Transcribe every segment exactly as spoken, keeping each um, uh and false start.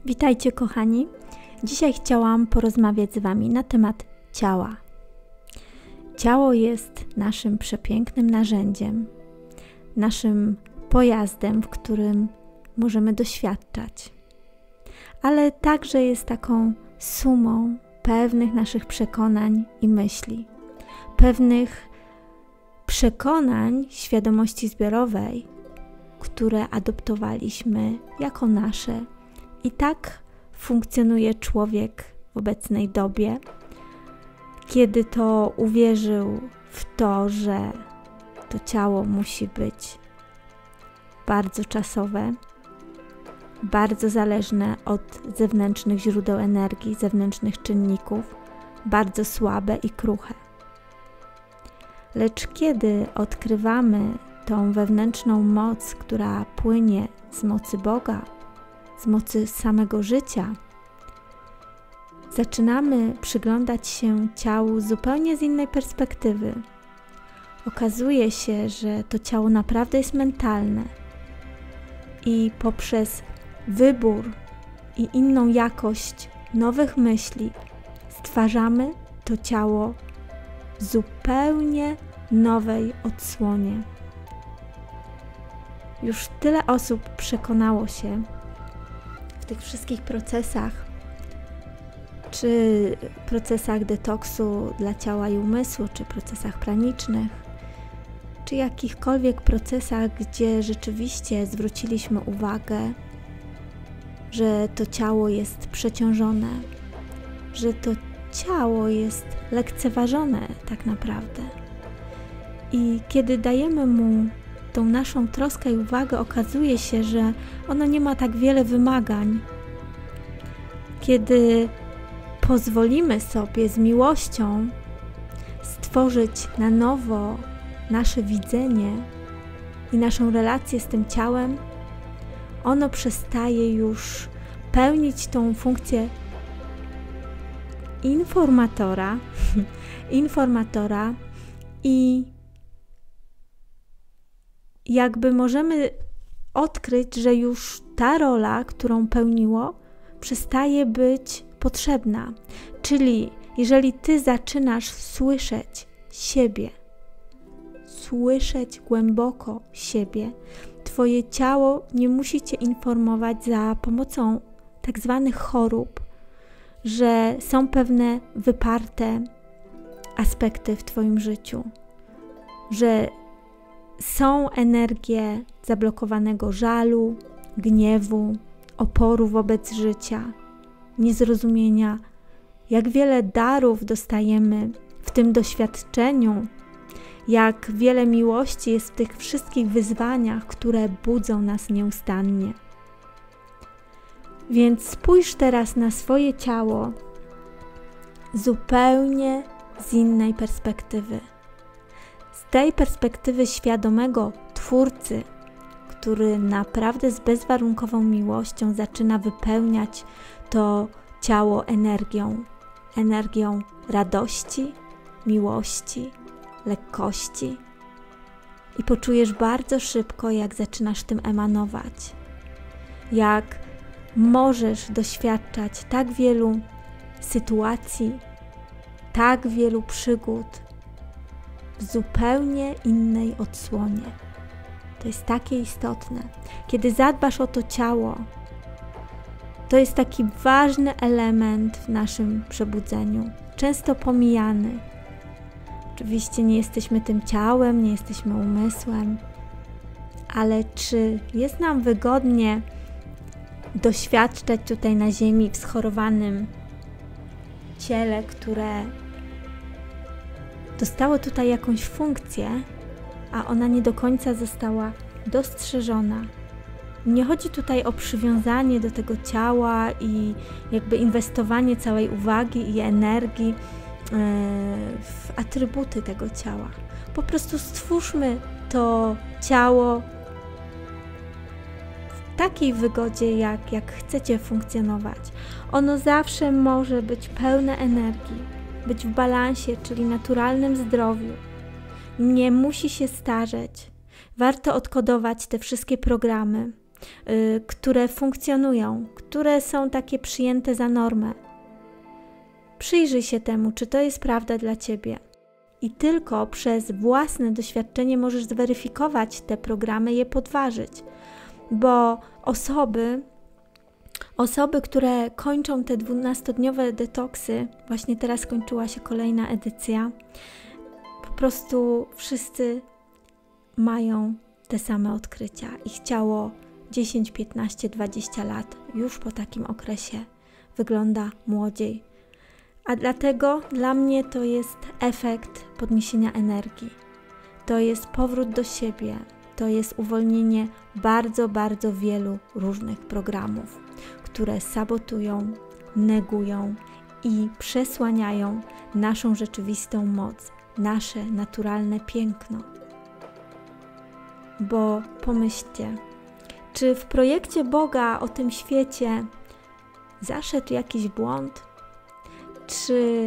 Witajcie kochani. Dzisiaj chciałam porozmawiać z Wami na temat ciała. Ciało jest naszym przepięknym narzędziem, naszym pojazdem, w którym możemy doświadczać, ale także jest taką sumą pewnych naszych przekonań i myśli, pewnych przekonań świadomości zbiorowej, które adoptowaliśmy jako nasze. I tak funkcjonuje człowiek w obecnej dobie, kiedy to uwierzył w to, że to ciało musi być bardzo czasowe, bardzo zależne od zewnętrznych źródeł energii, zewnętrznych czynników, bardzo słabe i kruche. Lecz kiedy odkrywamy tą wewnętrzną moc, która płynie z mocy Boga, z mocy samego życia, zaczynamy przyglądać się ciału zupełnie z innej perspektywy. Okazuje się, że to ciało naprawdę jest mentalne i poprzez wybór i inną jakość nowych myśli stwarzamy to ciało w zupełnie nowej odsłonie. Już tyle osób przekonało się w tych wszystkich procesach, czy procesach detoksu dla ciała i umysłu, czy procesach pranicznych, czy jakichkolwiek procesach, gdzie rzeczywiście zwróciliśmy uwagę, że to ciało jest przeciążone, że to ciało jest lekceważone tak naprawdę. I kiedy dajemy mu tą naszą troskę i uwagę, okazuje się, że ono nie ma tak wiele wymagań. Kiedy pozwolimy sobie z miłością stworzyć na nowo nasze widzenie i naszą relację z tym ciałem, ono przestaje już pełnić tą funkcję informatora, informatora i jakby możemy odkryć, że już ta rola, którą pełniło, przestaje być potrzebna. Czyli jeżeli Ty zaczynasz słyszeć siebie, słyszeć głęboko siebie, Twoje ciało nie musi Cię informować za pomocą tak zwanych chorób, że są pewne wyparte aspekty w Twoim życiu, że są energie zablokowanego żalu, gniewu, oporu wobec życia, niezrozumienia, jak wiele darów dostajemy w tym doświadczeniu, jak wiele miłości jest w tych wszystkich wyzwaniach, które budzą nas nieustannie. Więc spójrz teraz na swoje ciało zupełnie z innej perspektywy. Z tej perspektywy świadomego Twórcy, który naprawdę z bezwarunkową miłością zaczyna wypełniać to ciało energią, energią radości, miłości, lekkości. I poczujesz bardzo szybko, jak zaczynasz tym emanować, jak możesz doświadczać tak wielu sytuacji, tak wielu przygód w zupełnie innej odsłonie. To jest takie istotne. Kiedy zadbasz o to ciało, to jest taki ważny element w naszym przebudzeniu, często pomijany. Oczywiście nie jesteśmy tym ciałem, nie jesteśmy umysłem, ale czy jest nam wygodnie doświadczać tutaj na ziemi w schorowanym ciele, które dostało tutaj jakąś funkcję, a ona nie do końca została dostrzeżona. Nie chodzi tutaj o przywiązanie do tego ciała i jakby inwestowanie całej uwagi i energii w atrybuty tego ciała. Po prostu stwórzmy to ciało w takiej wygodzie, jak, jak chcecie funkcjonować. Ono zawsze może być pełne energii, być w balansie, czyli naturalnym zdrowiu. Nie musi się starzeć. Warto odkodować te wszystkie programy, yy, które funkcjonują, które są takie przyjęte za normę. Przyjrzyj się temu, czy to jest prawda dla Ciebie. I tylko przez własne doświadczenie możesz zweryfikować te programy, je podważyć. Bo osoby, osoby, które kończą te dwunastodniowe detoksy, właśnie teraz skończyła się kolejna edycja, po prostu wszyscy mają te same odkrycia. Ich ciało dziesięć, piętnaście, dwadzieścia lat już po takim okresie wygląda młodziej. A dlatego dla mnie to jest efekt podniesienia energii. To jest powrót do siebie. To jest uwolnienie bardzo, bardzo wielu różnych programów, które sabotują, negują i przesłaniają naszą rzeczywistą moc, nasze naturalne piękno. Bo pomyślcie, czy w projekcie Boga o tym świecie zaszedł jakiś błąd? Czy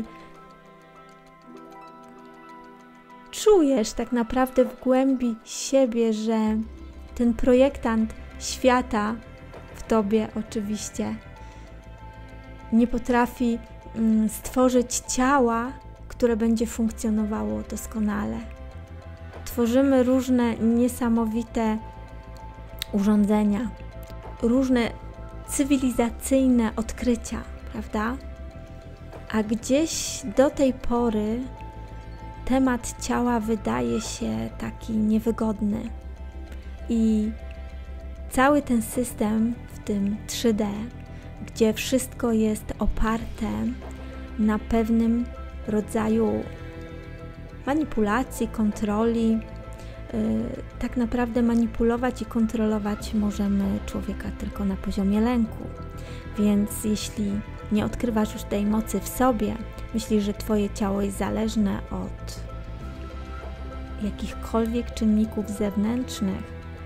czujesz tak naprawdę w głębi siebie, że ten projektant świata w Tobie oczywiście nie potrafi mm, stworzyć ciała, które będzie funkcjonowało doskonale? Tworzymy różne niesamowite urządzenia, różne cywilizacyjne odkrycia, prawda? A gdzieś do tej pory temat ciała wydaje się taki niewygodny i cały ten system w tym trzy D, gdzie wszystko jest oparte na pewnym rodzaju manipulacji, kontroli, yy, tak naprawdę manipulować i kontrolować możemy człowieka tylko na poziomie lęku. Więc jeśli nie odkrywasz już tej mocy w sobie, myślisz, że Twoje ciało jest zależne od jakichkolwiek czynników zewnętrznych,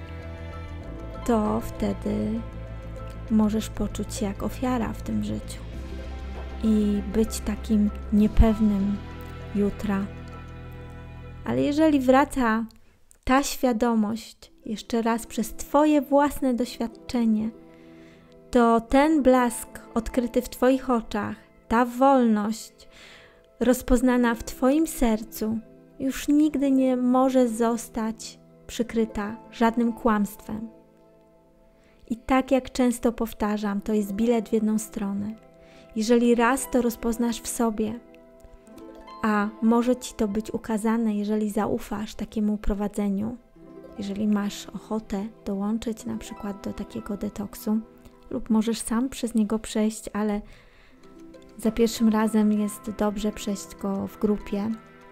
to wtedy możesz poczuć się jak ofiara w tym życiu i być takim niepewnym jutra. Ale jeżeli wraca ta świadomość jeszcze raz przez Twoje własne doświadczenie, to ten blask odkryty w Twoich oczach, ta wolność rozpoznana w Twoim sercu już nigdy nie może zostać przykryta żadnym kłamstwem. I tak jak często powtarzam, to jest bilet w jedną stronę. Jeżeli raz to rozpoznasz w sobie, a może Ci to być ukazane, jeżeli zaufasz takiemu prowadzeniu, jeżeli masz ochotę dołączyć na przykład do takiego detoksu, lub możesz sam przez niego przejść, ale za pierwszym razem jest dobrze przejść go w grupie,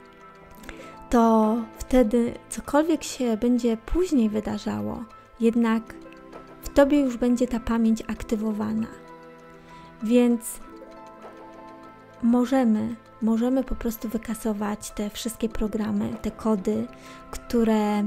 to wtedy cokolwiek się będzie później wydarzało, jednak w Tobie już będzie ta pamięć aktywowana. Więc możemy, możemy po prostu wykasować te wszystkie programy, te kody, które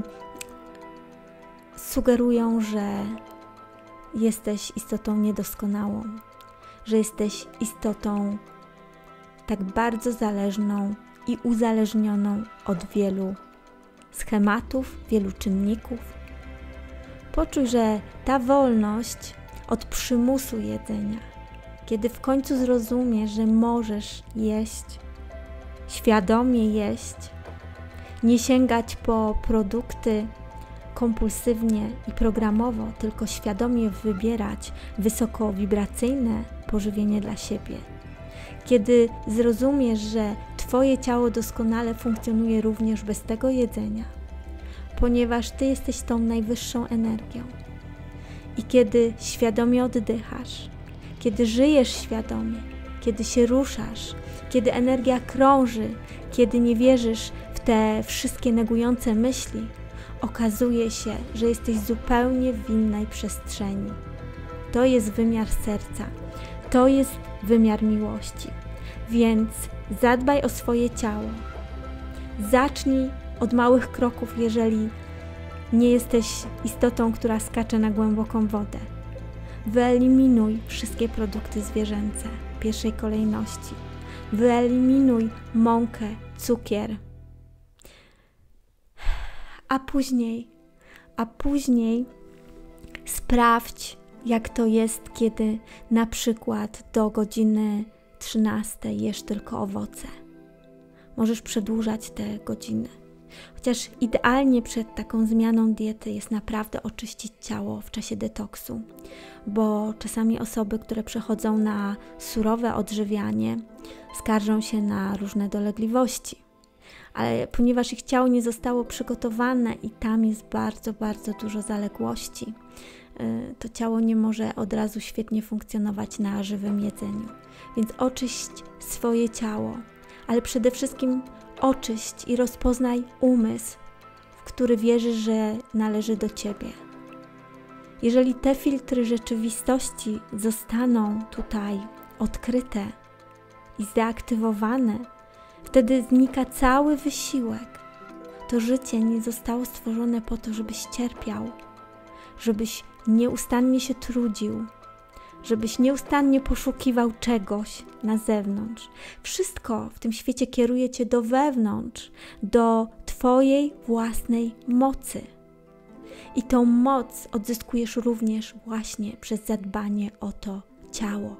sugerują, że jesteś istotą niedoskonałą, że jesteś istotą tak bardzo zależną i uzależnioną od wielu schematów, wielu czynników. Poczuj, że ta wolność od przymusu jedzenia, kiedy w końcu zrozumiesz, że możesz jeść, świadomie jeść, nie sięgać po produkty kompulsywnie i programowo, tylko świadomie wybierać wysokowibracyjne pożywienie dla siebie. Kiedy zrozumiesz, że Twoje ciało doskonale funkcjonuje również bez tego jedzenia, ponieważ Ty jesteś tą najwyższą energią. I kiedy świadomie oddychasz, kiedy żyjesz świadomie, kiedy się ruszasz, kiedy energia krąży, kiedy nie wierzysz w te wszystkie negujące myśli, okazuje się, że jesteś zupełnie w innej przestrzeni. To jest wymiar serca, to jest wymiar miłości. Więc zadbaj o swoje ciało. Zacznij od małych kroków, jeżeli nie jesteś istotą, która skacze na głęboką wodę. Wyeliminuj wszystkie produkty zwierzęce w pierwszej kolejności. Wyeliminuj mąkę, cukier. A później, a później Sprawdź, jak to jest, kiedy na przykład do godziny trzynastej jesz tylko owoce. Możesz przedłużać te godziny. Chociaż idealnie przed taką zmianą diety jest naprawdę oczyścić ciało w czasie detoksu, bo czasami osoby, które przechodzą na surowe odżywianie, skarżą się na różne dolegliwości. Ale ponieważ ich ciało nie zostało przygotowane i tam jest bardzo, bardzo dużo zaległości, to ciało nie może od razu świetnie funkcjonować na żywym jedzeniu. Więc oczyść swoje ciało, ale przede wszystkim oczyść i rozpoznaj umysł, w który wierzysz, że należy do Ciebie. Jeżeli te filtry rzeczywistości zostaną tutaj odkryte i zaaktywowane, wtedy znika cały wysiłek. To życie nie zostało stworzone po to, żebyś cierpiał, żebyś nieustannie się trudził, żebyś nieustannie poszukiwał czegoś na zewnątrz. Wszystko w tym świecie kieruje Cię do wewnątrz, do Twojej własnej mocy. I tą moc odzyskujesz również właśnie przez zadbanie o to ciało.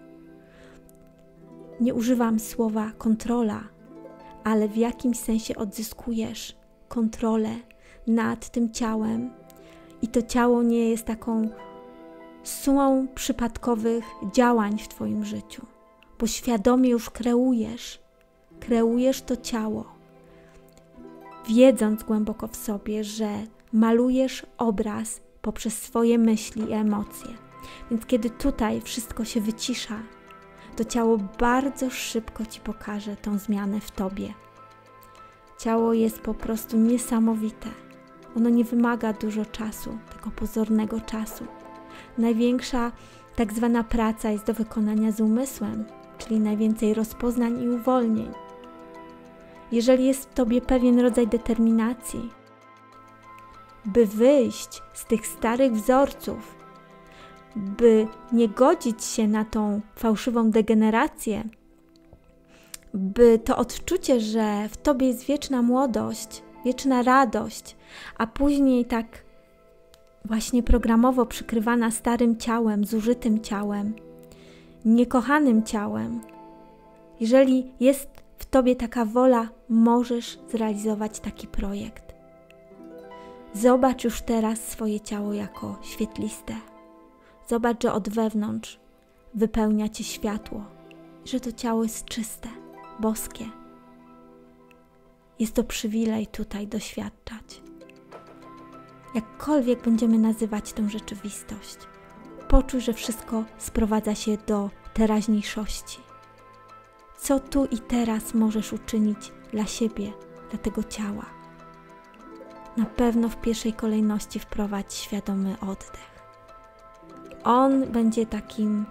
Nie używam słowa kontrola, ale w jakimś sensie odzyskujesz kontrolę nad tym ciałem i to ciało nie jest taką sumą przypadkowych działań w Twoim życiu, bo świadomie już kreujesz, kreujesz to ciało, wiedząc głęboko w sobie, że malujesz obraz poprzez swoje myśli i emocje. Więc kiedy tutaj wszystko się wycisza, to ciało bardzo szybko Ci pokaże tą zmianę w Tobie. Ciało jest po prostu niesamowite. Ono nie wymaga dużo czasu, tego pozornego czasu. Największa tak zwana praca jest do wykonania z umysłem, czyli najwięcej rozpoznań i uwolnień. Jeżeli jest w Tobie pewien rodzaj determinacji, by wyjść z tych starych wzorców, by nie godzić się na tą fałszywą degenerację, by to odczucie, że w Tobie jest wieczna młodość, wieczna radość, a później tak właśnie programowo przykrywana starym ciałem, zużytym ciałem, niekochanym ciałem. Jeżeli jest w Tobie taka wola, możesz zrealizować taki projekt. Zobacz już teraz swoje ciało jako świetliste. Zobacz, że od wewnątrz wypełnia Cię światło, że to ciało jest czyste, boskie. Jest to przywilej tutaj doświadczać. Jakkolwiek będziemy nazywać tę rzeczywistość, poczuj, że wszystko sprowadza się do teraźniejszości. Co tu i teraz możesz uczynić dla siebie, dla tego ciała? Na pewno w pierwszej kolejności wprowadź świadomy oddech. On będzie takim,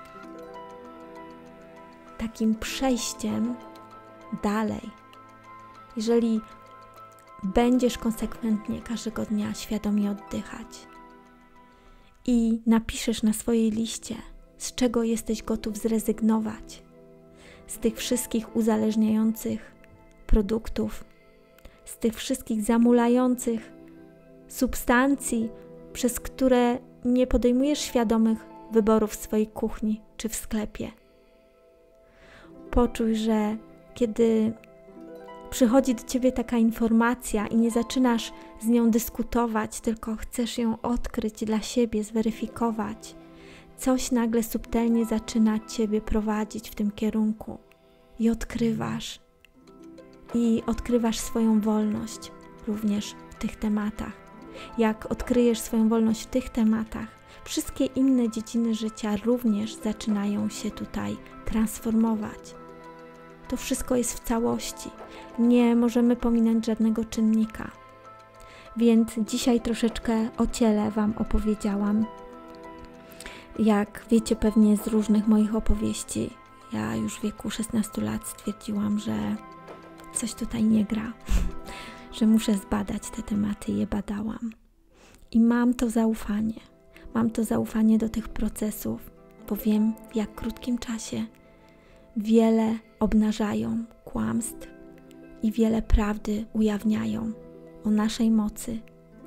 takim przejściem dalej. Jeżeli będziesz konsekwentnie każdego dnia świadomie oddychać i napiszesz na swojej liście, z czego jesteś gotów zrezygnować, z tych wszystkich uzależniających produktów, z tych wszystkich zamulających substancji, przez które nie podejmujesz świadomych wyborów w swojej kuchni czy w sklepie. Poczuj, że kiedy przychodzi do Ciebie taka informacja i nie zaczynasz z nią dyskutować, tylko chcesz ją odkryć dla siebie, zweryfikować, coś nagle subtelnie zaczyna Ciebie prowadzić w tym kierunku i odkrywasz. I odkrywasz swoją wolność również w tych tematach. Jak odkryjesz swoją wolność w tych tematach, wszystkie inne dziedziny życia również zaczynają się tutaj transformować. To wszystko jest w całości. Nie możemy pominąć żadnego czynnika. Więc dzisiaj troszeczkę o ciele Wam opowiedziałam. Jak wiecie pewnie z różnych moich opowieści, ja już w wieku szesnastu lat stwierdziłam, że coś tutaj nie gra, że muszę zbadać te tematy i je badałam. I mam to zaufanie. Mam to zaufanie do tych procesów, bo wiem, w jak krótkim czasie wiele obnażają kłamstw i wiele prawdy ujawniają o naszej mocy,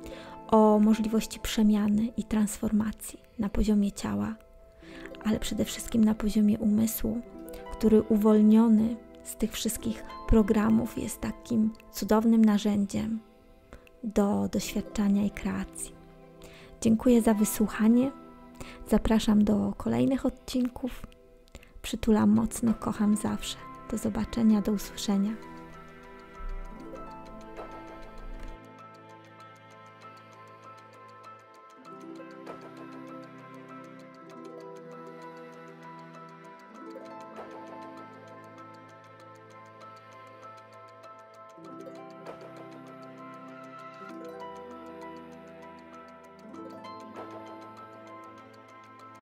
o możliwości przemiany i transformacji na poziomie ciała, ale przede wszystkim na poziomie umysłu, który uwolniony z tych wszystkich programów jest takim cudownym narzędziem do doświadczania i kreacji. Dziękuję za wysłuchanie. Zapraszam do kolejnych odcinków. Przytulam mocno, kocham zawsze. Do zobaczenia, do usłyszenia.